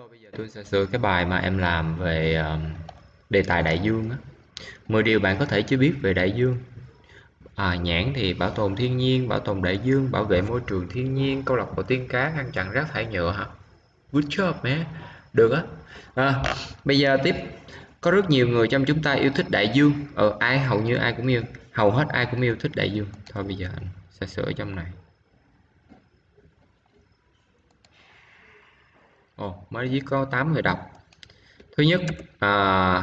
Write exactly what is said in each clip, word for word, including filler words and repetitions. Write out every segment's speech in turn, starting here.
Bây giờ tôi sẽ sửa cái bài mà em làm về ờ, đề tài đại dương á. Mười điều bạn có thể chưa biết về đại dương. À, nhãn thì bảo tồn thiên nhiên, bảo tồn đại dương, bảo vệ môi trường thiên nhiên, câu lạc bộ tiên cá, ngăn chặn rác thải nhựa hả? Good job man. Được á. À, bây giờ tiếp. Có rất nhiều người trong chúng ta yêu thích đại dương. Ờ, ai hầu như ai cũng yêu, hầu hết ai cũng yêu thích đại dương. Thôi bây giờ anh sẽ sửa trong này. Ồ, mới viết có tám người đọc. Thứ nhất, à,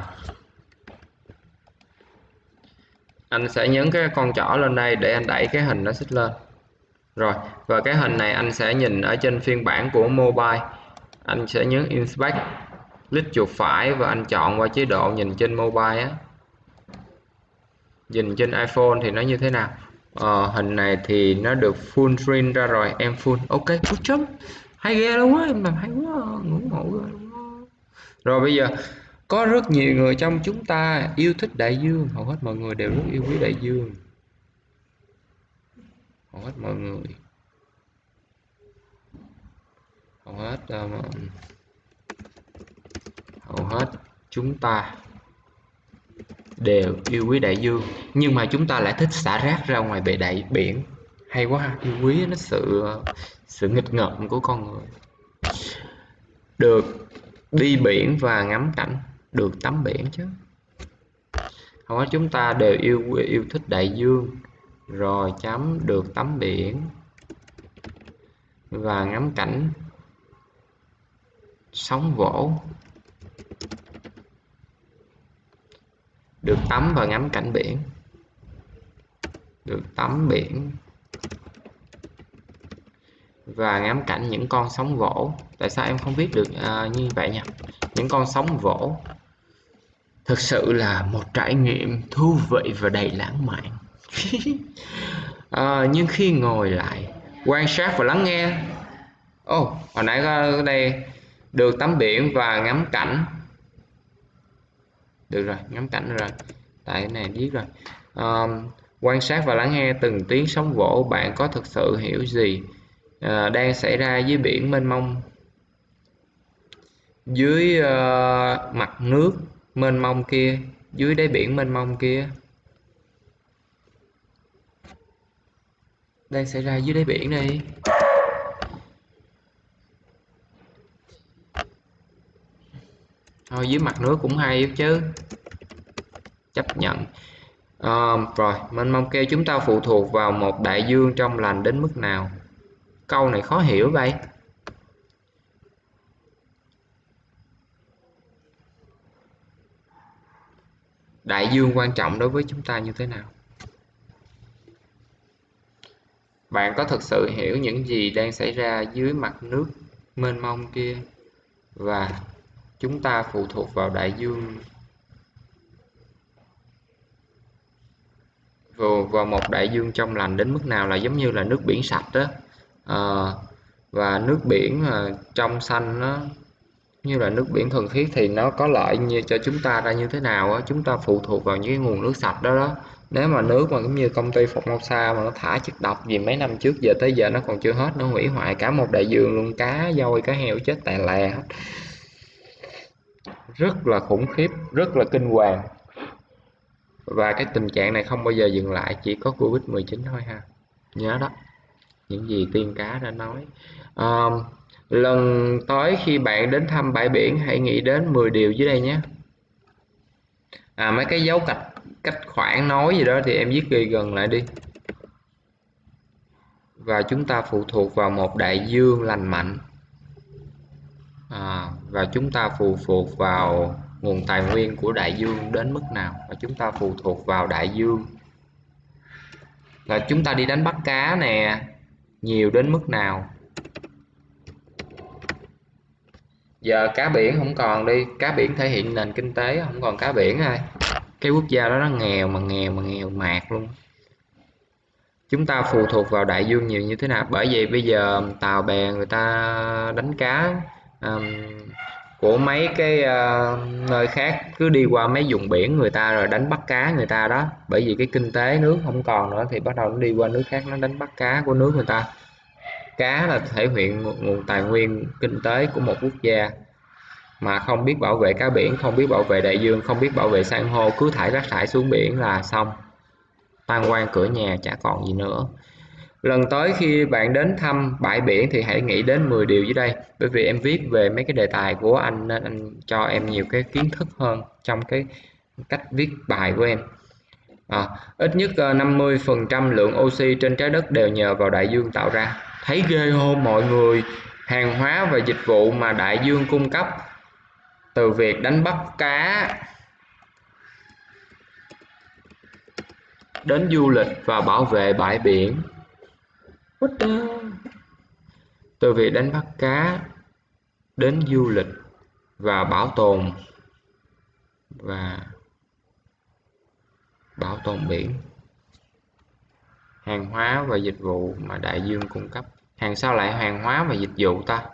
anh sẽ nhấn cái con trỏ lên đây để anh đẩy cái hình nó xích lên rồi, và cái hình này anh sẽ nhìn ở trên phiên bản của mobile. Anh sẽ nhấn inspect, click chuột phải và anh chọn qua chế độ nhìn trên mobile á. Nhìn trên iPhone thì nó như thế nào? Ờ, hình này thì nó được full screen ra rồi, em full. Ok, good job, hay ghê luôn á, em làm hay quá, ngưỡng mộ ghê luôn á. Rồi bây giờ có rất nhiều người trong chúng ta yêu thích đại dương, hầu hết mọi người đều rất yêu quý đại dương, hầu hết mọi người hầu hết um, hầu hết chúng ta đều yêu quý đại dương, nhưng mà chúng ta lại thích xả rác ra ngoài bề đại biển. Hay quá ha, yêu quý nó sự sự nghịch ngợm của con người. Được đi biển và ngắm cảnh, được tắm biển chứ. Hầu hết chúng ta đều yêu yêu thích đại dương, rồi chấm được tắm biển và ngắm cảnh sóng vỗ. Được tắm và ngắm cảnh biển, được tắm biển và ngắm cảnh những con sóng vỗ. Tại sao em không viết được à, như vậy nhỉ? Những con sóng vỗ thực sự là một trải nghiệm thú vị và đầy lãng mạn. à, nhưng khi ngồi lại quan sát và lắng nghe, ồ oh, hồi nãy ở đây được tắm biển và ngắm cảnh, được rồi, ngắm cảnh rồi, tại cái này viết rồi. À, quan sát và lắng nghe từng tiếng sóng vỗ, bạn có thực sự hiểu gì à, đang xảy ra dưới biển mênh mông, dưới uh, mặt nước mênh mông kia, dưới đáy biển mênh mông kia, đang xảy ra dưới đáy biển đây. Thôi dưới mặt nước cũng hay chứ, chấp nhận. À, rồi mênh mông kia, chúng ta phụ thuộc vào một đại dương trong lành đến mức nào? Câu này khó hiểu vậy. Đại dương quan trọng đối với chúng ta như thế nào? Bạn có thực sự hiểu những gì đang xảy ra dưới mặt nước mênh mông kia, và chúng ta phụ thuộc vào đại dương, vào, vào một đại dương trong lành đến mức nào là giống như là nước biển sạch đó. À, và nước biển mà trong xanh nó như là nước biển thuần khiết thì nó có lợi như cho chúng ta ra như thế nào á? Chúng ta phụ thuộc vào những cái nguồn nước sạch đó đó. Nếu mà nước mà cũng như công ty Formosa mà nó thả chất độc gì mấy năm trước giờ tới giờ nó còn chưa hết, nó hủy hoại cả một đại dương luôn, cá voi cá heo chết tè lè hết, rất là khủng khiếp, rất là kinh hoàng. Và cái tình trạng này không bao giờ dừng lại, chỉ có Covid mười chín thôi ha, nhớ đó, những gì tiên cá đã nói. À, lần tới khi bạn đến thăm bãi biển hãy nghĩ đến mười điều dưới đây nhé. À, mấy cái dấu cách cách khoảng nói gì đó thì em viết ghi gần lại đi. Và chúng ta phụ thuộc vào một đại dương lành mạnh. À, và chúng ta phụ thuộc vào nguồn tài nguyên của đại dương đến mức nào, và chúng ta phụ thuộc vào đại dương là chúng ta đi đánh bắt cá nè nhiều đến mức nào. Giờ cá biển không còn đi, cá biển thể hiện nền kinh tế, không còn cá biển ai, cái quốc gia đó nó nghèo mà nghèo mà nghèo mạt luôn. Chúng ta phụ thuộc vào đại dương nhiều như thế nào? Bởi vậy bây giờ tàu bè người ta đánh cá um, của mấy cái uh, nơi khác cứ đi qua mấy vùng biển người ta rồi đánh bắt cá người ta đó. Bởi vì cái kinh tế nước không còn nữa thì bắt đầu nó đi qua nước khác nó đánh bắt cá của nước người ta. Cá là thể hiện nguồn tài nguyên kinh tế của một quốc gia. mà không biết bảo vệ cá biển, không biết bảo vệ đại dương, không biết bảo vệ san hô, cứ thải rác thải xuống biển là xong, tan quang cửa nhà chả còn gì nữa. Lần tới khi bạn đến thăm bãi biển thì hãy nghĩ đến mười điều dưới đây, bởi vì em viết về mấy cái đề tài của anh nên anh cho em nhiều cái kiến thức hơn trong cái cách viết bài của em. À, ít nhất năm mươi phần trăm lượng oxy trên trái đất đều nhờ vào đại dương tạo ra. Thấy ghê không mọi người? Hàng hóa và dịch vụ mà đại dương cung cấp, từ việc đánh bắt cá đến du lịch và bảo vệ bãi biển. What the... từ việc đánh bắt cá đến du lịch và bảo tồn và bảo tồn biển. Hàng hóa và dịch vụ mà đại dương cung cấp. Hàng sao lại hàng hóa và dịch vụ ta?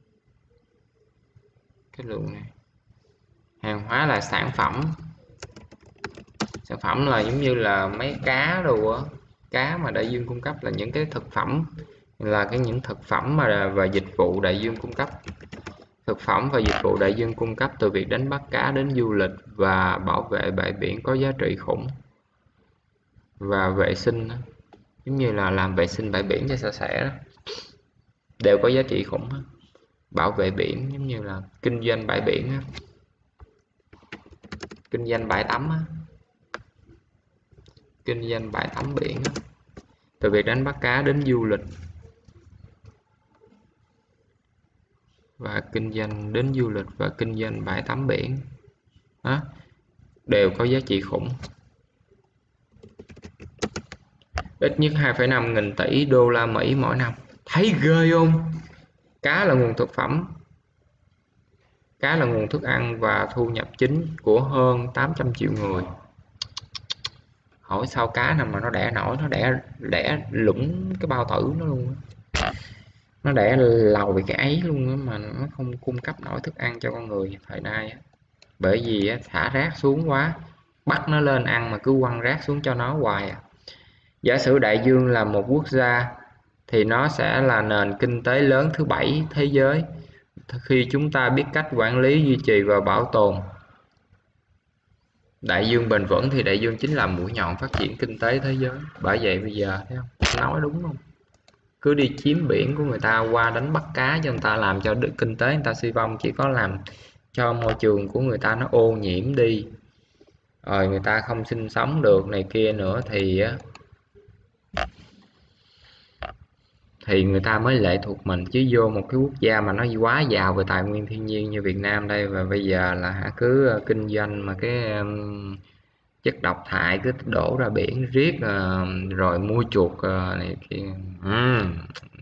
Cái lượng này. Hàng hóa là sản phẩm. Sản phẩm là giống như là mấy cá đồ á, cá mà đại dương cung cấp là những cái thực phẩm, là cái những thực phẩm mà và dịch vụ đại dương cung cấp. Thực phẩm và dịch vụ đại dương cung cấp từ việc đánh bắt cá đến du lịch và bảo vệ bãi biển có giá trị khủng. Và vệ sinh đó, giống như là làm vệ sinh bãi biển cho sạch sẽ đó, đều có giá trị khủng đó. Bảo vệ biển giống như là kinh doanh bãi biển đó, kinh doanh bãi tắm đó, kinh doanh bãi tắm biển đó. Từ việc đánh bắt cá đến du lịch và kinh doanh đến du lịch và kinh doanh bãi tắm biển đó, đều có giá trị khủng. Ít nhất hai phẩy năm nghìn tỷ đô la Mỹ mỗi năm. Thấy ghê không? Cá là nguồn thực phẩm, cá là nguồn thức ăn và thu nhập chính của hơn tám trăm triệu người. Hỏi sao cá nào mà nó đẻ nổi, nó đẻ đẻ lũng cái bao tử nó luôn, nó đẻ lòi cái ấy luôn mà nó không cung cấp nổi thức ăn cho con người thời nay. Bởi vì thả rác xuống quá, bắt nó lên ăn mà cứ quăng rác xuống cho nó hoài à. Giả sử đại dương là một quốc gia thì nó sẽ là nền kinh tế lớn thứ bảy thế giới khi chúng ta biết cách quản lý, duy trì và bảo tồn đại dương bền vững thì đại dương chính là mũi nhọn phát triển kinh tế thế giới. Bởi vậy bây giờ thấy không? Nói đúng không? Cứ đi chiếm biển của người ta qua đánh bắt cá cho người ta, làm cho kinh tế người ta suy vong, chỉ có làm cho môi trường của người ta nó ô nhiễm đi, rồi người ta không sinh sống được này kia nữa thì thì người ta mới lệ thuộc mình. Chứ vô một cái quốc gia mà nó quá giàu về tài nguyên thiên nhiên như Việt Nam đây, và bây giờ là hả, cứ kinh doanh mà cái um, chất độc hại cứ đổ ra biển riết, uh, rồi mua chuột uh, này kia. uhm.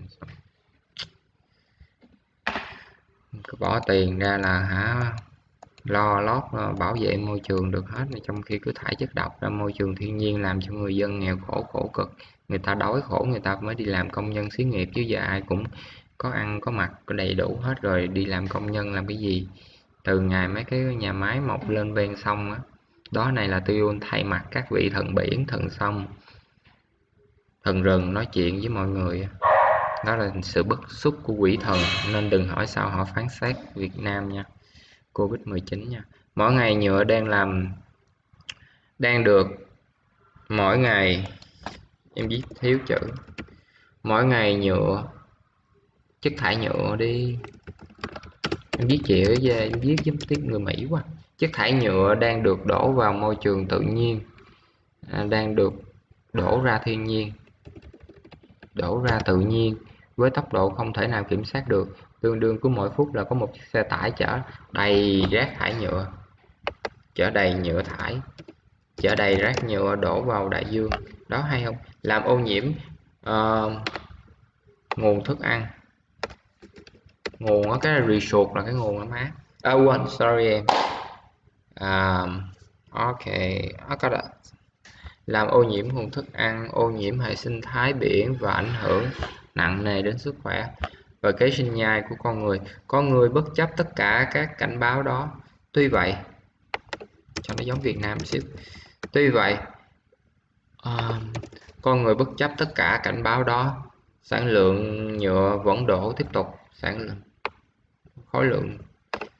Cứ bỏ tiền ra là hả lo lót bảo vệ môi trường được hết, trong khi cứ thải chất độc ra môi trường thiên nhiên, làm cho người dân nghèo khổ khổ cực. Người ta đói khổ người ta mới đi làm công nhân xí nghiệp, chứ giờ ai cũng có ăn có mặc có đầy đủ hết rồi đi làm công nhân làm cái gì. Từ ngày mấy cái nhà máy mọc lên ven sông á, đó này là tôi thay mặt các vị thần biển, thần sông, thần rừng nói chuyện với mọi người. Đó là sự bất xúc của quỷ thần, nên đừng hỏi sao họ phán xét Việt Nam nha. Covid mười chín nha. Mỗi ngày nhựa đang làm đang được mỗi ngày em viết thiếu chữ. Mỗi ngày nhựa, chất thải nhựa đi. Em viết chịu về em viết giống tiếng người Mỹ quá. Chất thải nhựa đang được đổ vào môi trường tự nhiên, à, đang được đổ ra thiên nhiên, đổ ra tự nhiên với tốc độ không thể nào kiểm soát được. Tương đương cứ mỗi phút là có một chiếc xe tải chở đầy rác thải nhựa, chở đầy nhựa thải, chở đầy rác nhựa đổ vào đại dương. Đó hay không? Làm ô nhiễm uh, nguồn thức ăn. Nguồn á, cái resort là cái nguồn đó má. À quên, sorry em. um, ok, I got it. Làm ô nhiễm nguồn thức ăn, ô nhiễm hệ sinh thái biển và ảnh hưởng nặng nề đến sức khỏe và kế sinh nhai của con người. Con người bất chấp tất cả các cảnh báo đó. Tuy vậy, cho nó giống Việt Nam một xíu. Tuy vậy, uh, con người bất chấp tất cả cảnh báo đó, sản lượng nhựa vẫn đổ tiếp tục. Sản lượng khối lượng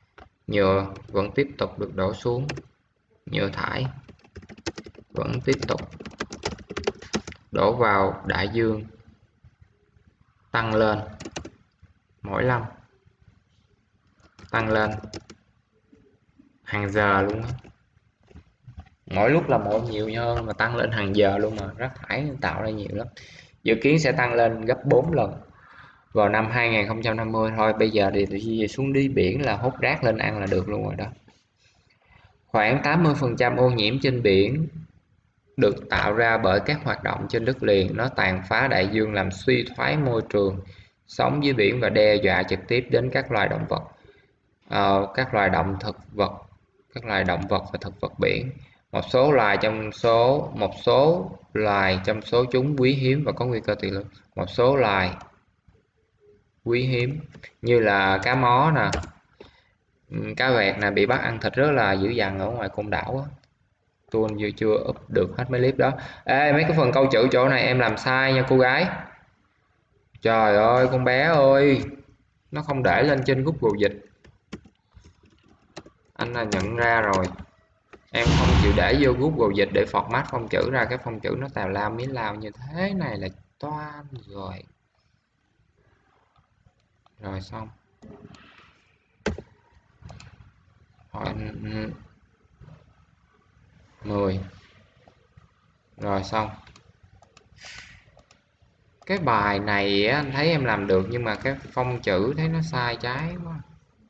nhựa vẫn tiếp tục được đổ xuống, nhựa thải vẫn tiếp tục đổ vào đại dương, tăng lên mỗi năm, tăng lên hàng giờ luôn á. Mỗi lúc là một nhiều hơn mà tăng lên hàng giờ luôn, mà rác thải tạo ra nhiều lắm. Dự kiến sẽ tăng lên gấp bốn lần vào năm hai nghìn không trăm năm mươi thôi. Bây giờ thì tụi về xuống đi biển là hút rác lên ăn là được luôn rồi đó. Khoảng tám mươi phần trăm ô nhiễm trên biển được tạo ra bởi các hoạt động trên đất liền. Nó tàn phá đại dương, làm suy thoái môi trường sống dưới biển và đe dọa trực tiếp đến các loài động vật, uh, các loài động thực vật, các loài động vật và thực vật biển. Một số loài trong số một số loài trong số chúng quý hiếm và có nguy cơ tuyệt chủng. Một số loài quý hiếm như là cá mó nè, cá vẹt nè, bị bắt ăn thịt rất là dữ dằn ở ngoài Côn Đảo á. Tôi vừa chưa up được hết mấy clip đó. Ê, mấy cái phần câu chữ chỗ này em làm sai nha cô gái. Trời ơi con bé ơi, nó không để lên trên Google Dịch. Anh là nhận ra rồi, em không chịu để vô Google Dịch để format phông chữ ra, cái phông chữ nó tào lao miến lao như thế này là toan rồi. Rồi xong. Hỏi mười. Rồi xong. Cái bài này á, anh thấy em làm được nhưng mà cái phông chữ thấy nó sai trái quá.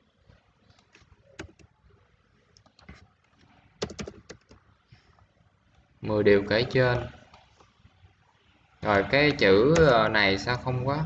mười điều kể trên. Rồi cái chữ này sao không có.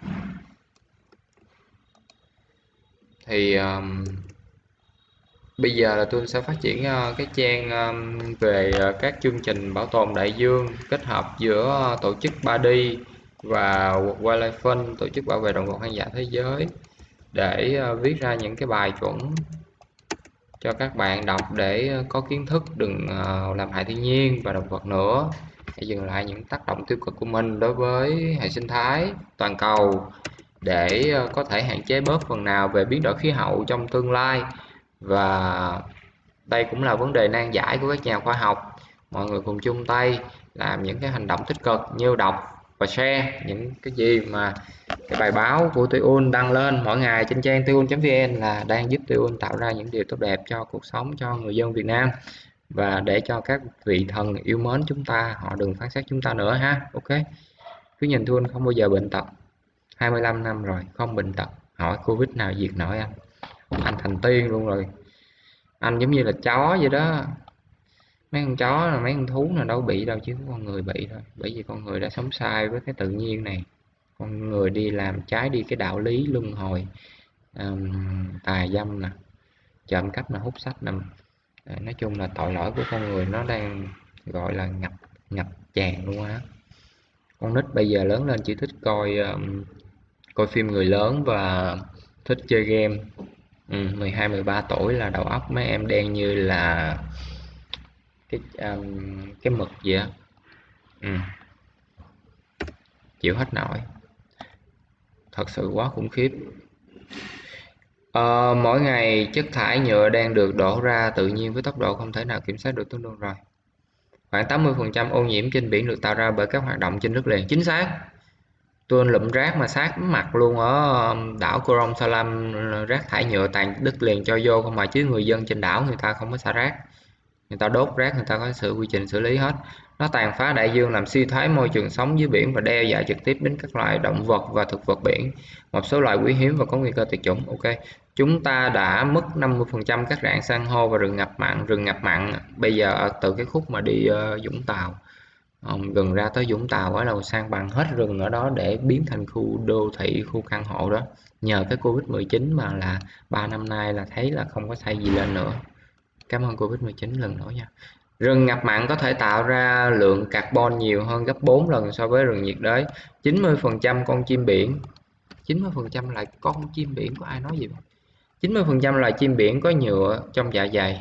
Thì um, bây giờ là tôi sẽ phát triển uh, cái trang um, về uh, các chương trình bảo tồn đại dương kết hợp giữa uh, tổ chức ba D và Wildlife Fund, tổ chức bảo vệ động vật hoang dã thế giới, để uh, viết ra những cái bài chuẩn cho các bạn đọc để uh, có kiến thức đừng uh, làm hại thiên nhiên và động vật nữa. Hãy dừng lại những tác động tiêu cực của mình đối với hệ sinh thái toàn cầu để uh, có thể hạn chế bớt phần nào về biến đổi khí hậu trong tương lai. Và đây cũng là vấn đề nan giải của các nhà khoa học. Mọi người cùng chung tay làm những cái hành động tích cực như đọc và share những cái gì mà cái bài báo của Tuyun đăng lên mỗi ngày trên trang tuyun chấm vn là đang giúp Tuyun tạo ra những điều tốt đẹp cho cuộc sống, cho người dân Việt Nam, và để cho các vị thần yêu mến chúng ta họ đừng phán xét chúng ta nữa ha. Ok, cứ nhìn Tuyun không bao giờ bệnh tật, hai mươi lăm năm rồi không bệnh tật, hỏi Covid nào diệt nổi anh. Anh thành tiên luôn rồi, anh giống như là chó vậy đó. Mấy con chó là mấy con thú nào đâu bị đâu, chứ con người bị thôi, bởi vì con người đã sống sai với cái tự nhiên này. Con người đi làm trái đi cái đạo lý luân hồi, um, tà dâm nè, trộm cắp nè, hút sách nè. Nói chung là tội lỗi của con người nó đang gọi là ngập ngập tràn luôn á. Con nít bây giờ lớn lên chỉ thích coi um, coi phim người lớn và thích chơi game. ừ, mười hai mười ba tuổi là đầu óc mấy em đen như là cái um, cái mực vậy á. ừ. Chịu hết nổi, thật sự quá khủng khiếp. Ờ, mỗi ngày chất thải nhựa đang được đổ ra tự nhiên với tốc độ không thể nào kiểm soát được tương đương rồi. Khoảng tám mươi phần trăm ô nhiễm trên biển được tạo ra bởi các hoạt động trên đất liền. Chính xác. Tôi lụm rác mà sát mặt luôn ở đảo Coron Salam, rác thải nhựa tàn đất liền cho vô không mà, chứ người dân trên đảo người ta không có xả rác, người ta đốt rác, người ta có sự quy trình xử lý hết. Nó tàn phá đại dương, làm suy thoái môi trường sống dưới biển và đe dọa trực tiếp đến các loài động vật và thực vật biển. Một số loài quý hiếm và có nguy cơ tuyệt chủng. Ok, chúng ta đã mất năm mươi phần trăm các rạn san hô và rừng ngập mặn. Rừng ngập mặn bây giờ từ cái khúc mà đi uh, Vũng Tàu, um, gần ra tới Vũng Tàu ở đầu sang bằng hết rừng ở đó để biến thành khu đô thị, khu căn hộ đó. Nhờ cái Covid mười chín mà là ba năm nay là thấy là không có xây gì lên nữa. Cảm ơn Covid mười chín lần nữa nha. Rừng ngập mặn có thể tạo ra lượng carbon nhiều hơn gấp bốn lần so với rừng nhiệt đới. chín mươi phần trăm con chim biển, chín mươi phần trăm là con chim biển, có ai nói gì không? chín mươi phần trăm loài chim biển có nhựa trong dạ dày.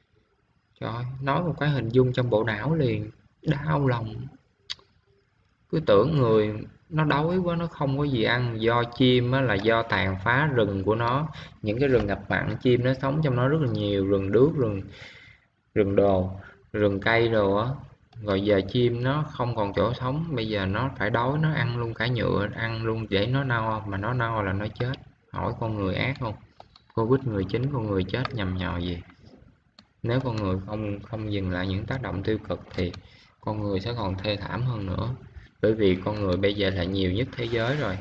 Trời ơi, nói một cái hình dung trong bộ não liền, đau lòng. cứ tưởng người nó đói quá nó không có gì ăn, do chim á, là do tàn phá rừng của nó, những cái rừng ngập mặn chim nó sống trong nó rất là nhiều, rừng đước, rừng rừng đồ, rừng cây đồ á, rồi giờ chim nó không còn chỗ sống, bây giờ nó phải đói, nó ăn luôn cả nhựa, ăn luôn để nó no, mà nó no là nó chết. Hỏi con người ác không? Covid mười chín con người chết nhằm nhò gì? Nếu con người không không dừng lại những tác động tiêu cực thì con người sẽ còn thê thảm hơn nữa, bởi vì con người bây giờ là nhiều nhất thế giới rồi,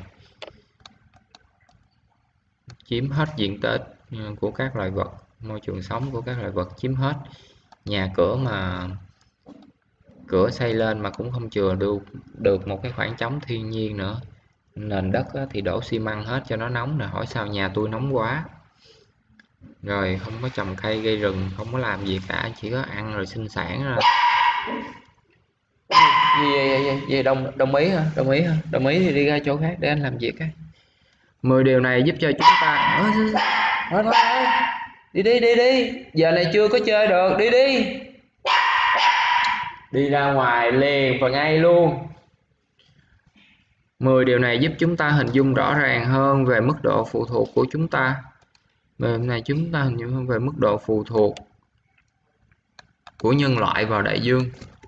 chiếm hết diện tích của các loài vật, môi trường sống của các loài vật chiếm hết, nhà cửa mà cửa xây lên mà cũng không chừa được được một cái khoảng trống thiên nhiên nữa. Nền đất thì đổ xi măng hết cho nó nóng nè, hỏi sao nhà tôi nóng quá. Rồi không có trồng cây gây rừng, không có làm gì cả, chỉ có ăn rồi sinh sản ra. Gì, gì, gì, gì đồng đồng ý hả? Đồng ý hả? Đồng ý thì đi ra chỗ khác để anh làm việc cái. mười điều này giúp cho chúng ta. Thôi thôi thôi. Đi đi đi đi. Giờ này chưa có chơi được, đi đi. Đi ra ngoài liền và ngay luôn. mười điều này giúp chúng ta hình dung rõ ràng hơn về mức độ phụ thuộc của chúng ta. Về này chúng ta hình dung hơn về mức độ phụ thuộc của nhân loại vào đại dương.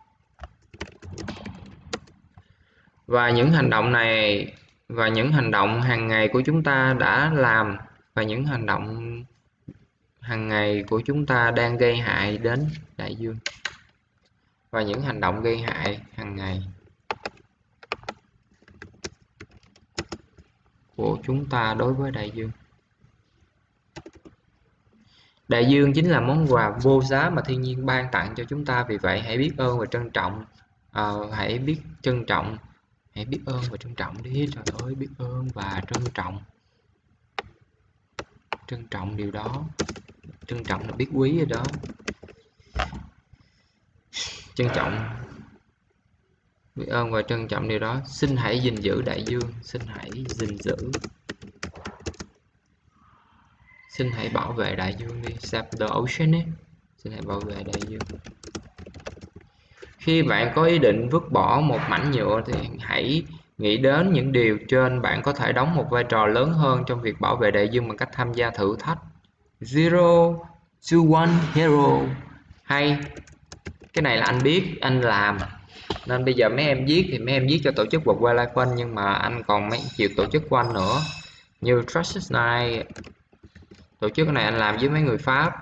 Và những hành động này và những hành động hàng ngày của chúng ta đã làm và những hành động hàng ngày của chúng ta đang gây hại đến đại dương. Và những hành động gây hại hàng ngày của chúng ta đối với đại dương. Đại dương chính là món quà vô giá mà thiên nhiên ban tặng cho chúng ta, vì vậy hãy biết ơn và trân trọng. À, hãy biết trân trọng, hãy biết ơn và trân trọng đi. Trời ơi, biết ơn và trân trọng. Trân trọng điều đó. Trân trọng là biết quý rồi đó. Trân trọng, biết ơn và trân trọng điều đó. Xin hãy gìn giữ đại dương, xin hãy gìn giữ, xin hãy bảo vệ đại dương đi. Save the ocean ấy. Xin hãy bảo vệ đại dương. Khi bạn có ý định vứt bỏ một mảnh nhựa thì hãy nghĩ đến những điều trên. Bạn có thể đóng một vai trò lớn hơn trong việc bảo vệ đại dương bằng cách tham gia thử thách Zero to One Hero. Hay, cái này là anh biết, anh làm. Nên bây giờ mấy em viết thì mấy em viết cho tổ chức World Wildlife Fund, nhưng mà anh còn mấy nhiều tổ chức của anh nữa. Như Trust này, tổ chức này anh làm với mấy người Pháp.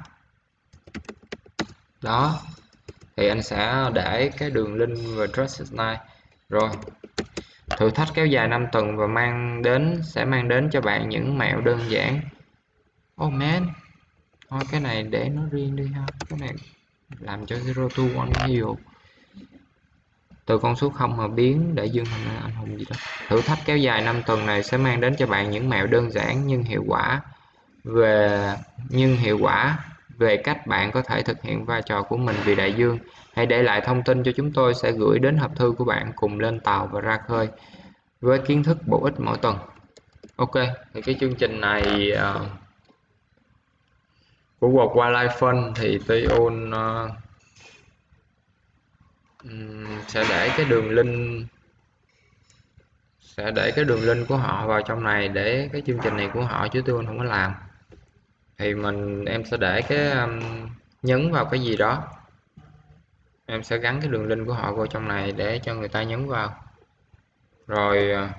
Đó. Thì anh sẽ để cái đường link về Trust này. Rồi. Thử thách kéo dài năm tuần và mang đến sẽ mang đến cho bạn những mẹo đơn giản. Oh man. Thôi cái này để nó riêng đi ha. Cái này làm cho Zero to One Hero. Từ con số không mà biến đại dương thành anh hùng gì đó. Thử thách kéo dài năm tuần này sẽ mang đến cho bạn những mẹo đơn giản nhưng hiệu quả về nhưng hiệu quả về cách bạn có thể thực hiện vai trò của mình vì đại dương. Hãy để lại thông tin cho chúng tôi sẽ gửi đến hộp thư của bạn cùng lên tàu và ra khơi với kiến thức bổ ích mỗi tuần. Ok, thì cái chương trình này uh, của World Wildlife Fund thì Tion uh, sẽ để cái đường link sẽ để cái đường link của họ vào trong này, để cái chương trình này của họ chứ tôi không có làm. Thì mình em sẽ để cái um, nhấn vào cái gì đó, em sẽ gắn cái đường link của họ vào trong này để cho người ta nhấn vào. Rồi uh,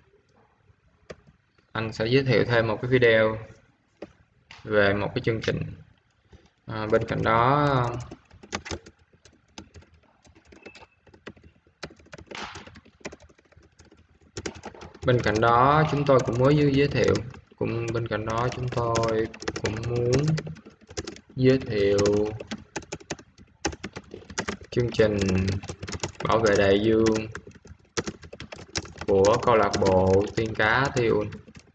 anh sẽ giới thiệu thêm một cái video về một cái chương trình. À, bên cạnh đó bên cạnh đó chúng tôi cũng mới giới thiệu cũng bên cạnh đó chúng tôi cũng muốn giới thiệu chương trình bảo vệ đại dương của câu lạc bộ tiên cá Tion.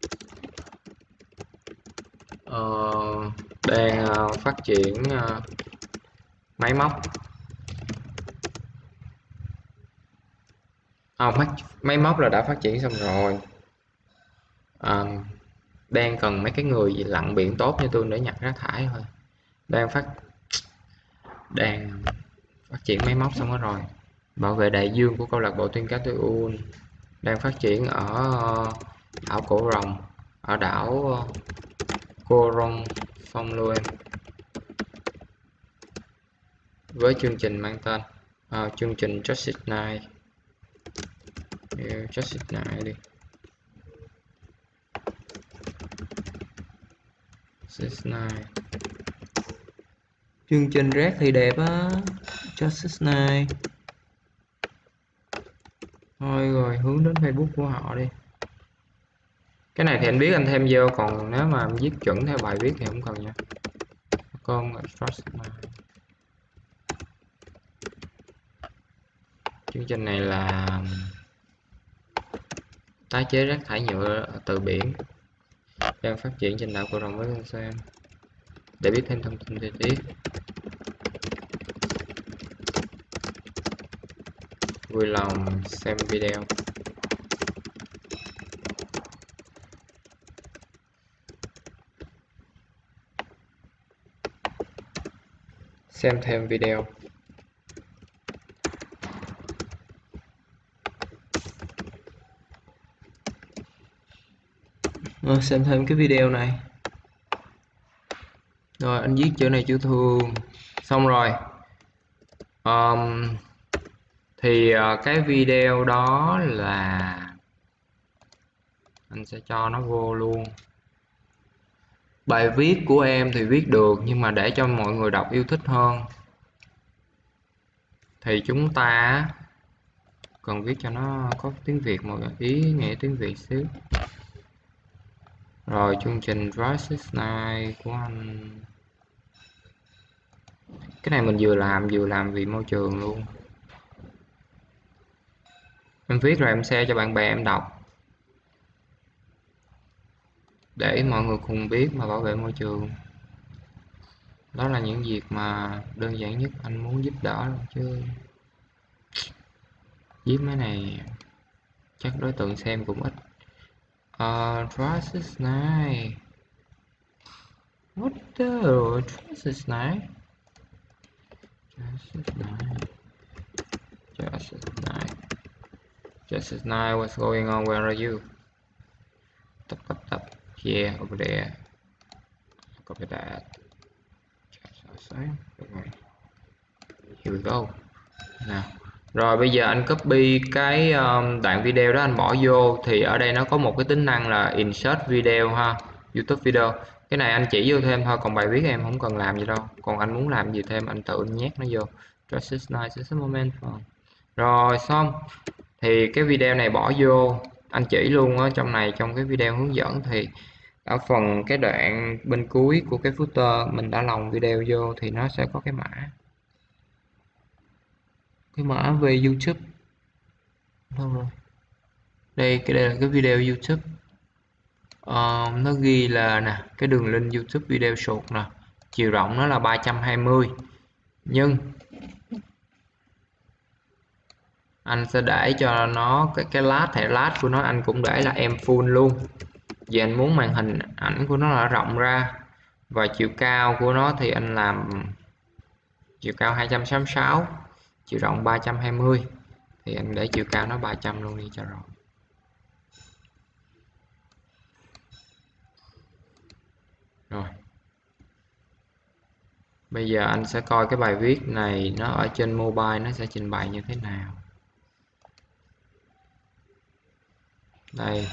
Ờ, đang uh, phát triển uh, máy móc. À, máy, máy móc là đã phát triển xong rồi. À, đang cần mấy cái người lặn biển tốt như tôi để nhặt rác thải thôi. Đang phát đang phát triển máy móc xong rồi. Bảo vệ đại dương của câu lạc bộ Tiên cá Seoul đang phát triển ở đảo Cổ Rồng, ở đảo Cô Rong Sông Luem, với chương trình mang tên uh, chương trình Justice Night. Yeah, Justice Night đi. Justice Night. Chương trình rap thì đẹp á, Justice Night. Thôi rồi hướng đến Facebook của họ đi. Cái này thì anh biết anh thêm vô, còn nếu mà em viết chuẩn theo bài viết thì không cần nha. Con Justice Night. Chương trình này là tái chế rác thải nhựa từ biển, đang phát triển trên đảo Cô Rồng với Tân Sơn. Để biết thêm thông tin chi tiết, vui lòng xem video. Xem thêm video. Rồi, xem thêm cái video này. Rồi anh viết chữ này chữ thường xong rồi. um, thì uh, cái video đó là anh sẽ cho nó vô luôn. Bài viết của em thì viết được, nhưng mà để cho mọi người đọc yêu thích hơn thì chúng ta cần viết cho nó có tiếng Việt, một ý nghĩa tiếng Việt xíu. Rồi chương trình Justice Night của anh, cái này mình vừa làm vừa làm vì môi trường luôn. Em viết rồi em share cho bạn bè em đọc, để mọi người cùng biết mà bảo vệ môi trường. Đó là những việc mà đơn giản nhất anh muốn giúp đỡ luôn chứ. Viết mấy này chắc đối tượng xem cũng ít. Uh, Justice Night. What the Justice Night? Justice Night. Justice Night. Justice Night, what's going on? Where are you? Tap tap tap. Yeah, over there. Copy that. Here we go. Nào. Rồi bây giờ anh copy cái um, đoạn video đó anh bỏ vô, thì ở đây nó có một cái tính năng là insert video ha, YouTube video. Cái này anh chỉ vô thêm thôi, còn bài viết em không cần làm gì đâu. Còn anh muốn làm gì thêm anh tự nhét nó vô. Justice Night, just a moment. Rồi xong. Thì cái video này bỏ vô, anh chỉ luôn ở trong này, trong cái video hướng dẫn thì ở phần cái đoạn bên cuối của cái footer mình đã lồng video vô thì nó sẽ có cái mã cái mã về YouTube. Đâu rồi? Đây, cái đây là cái video YouTube. Ờ, nó ghi là nè, cái đường link YouTube video short nè, chiều rộng nó là ba trăm hai mươi, nhưng anh sẽ để cho nó cái cái lát thẻ lát của nó anh cũng để là em full luôn, vì anh muốn màn hình ảnh của nó là rộng ra, và chiều cao của nó thì anh làm chiều cao hai trăm sáu mươi sáu, chiều rộng ba trăm hai mươi, thì anh để chiều cao nó ba trăm luôn đi cho rồi. Rồi bây giờ anh sẽ coi cái bài viết này nó ở trên mobile nó sẽ trình bày như thế nào. Đây.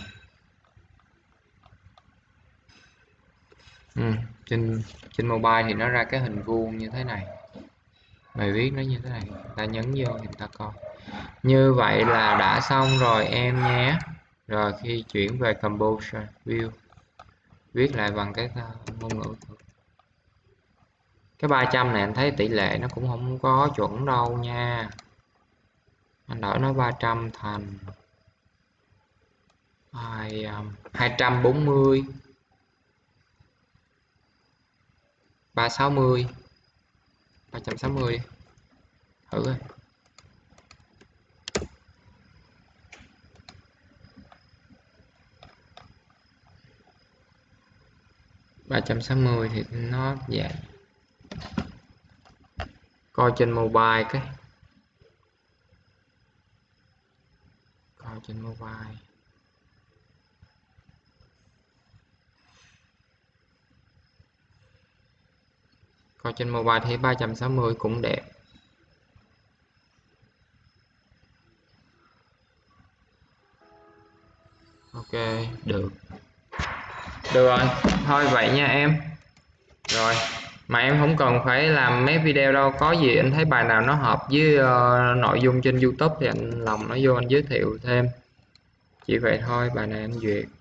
Ừ, trên trên mobile thì nó ra cái hình vuông như thế này, bài viết nó như thế này, ta nhấn vô thì ta coi. Như vậy là đã xong rồi em nhé. Rồi khi chuyển về Compose View, viết lại bằng cái ngôn ngữ. Cái ba trăm này anh thấy tỷ lệ nó cũng không có chuẩn đâu nha, anh đổi nó ba trăm thành hai trăm bốn mươi, ba trăm sáu mươi, ba trăm sáu mươi đi thử coi. ba trăm sáu mươi thì nó vậy. Coi trên mobile cái coi trên mobile. Coi trên mobile thấy ba trăm sáu mươi cũng đẹp. Ok, được. Được rồi, thôi vậy nha em. Rồi, mà em không cần phải làm mấy video đâu, có gì anh thấy bài nào nó hợp với uh, nội dung trên YouTube thì anh lòng nó vô anh giới thiệu thêm. Chỉ vậy thôi, bài này anh duyệt.